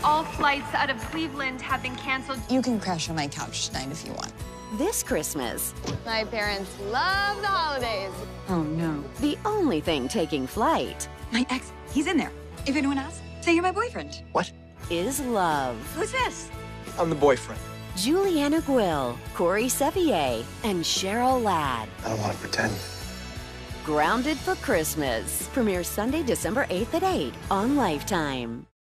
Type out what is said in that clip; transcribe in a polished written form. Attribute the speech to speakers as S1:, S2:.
S1: All flights out of Cleveland have been canceled.
S2: You can crash on my couch tonight if you want.
S3: This Christmas,
S4: My parents love the holidays.
S2: Oh, no.
S3: the only thing taking flight
S2: My ex, he's in there. If anyone asks, say you're my boyfriend.
S5: What?
S3: is love.
S2: Who's this?
S5: I'm the boyfriend.
S3: Juliana Guil, Corey Sevier, and Cheryl Ladd.
S5: I don't want to pretend.
S3: Grounded for Christmas. Premieres Sunday, December 8th at 8 on Lifetime.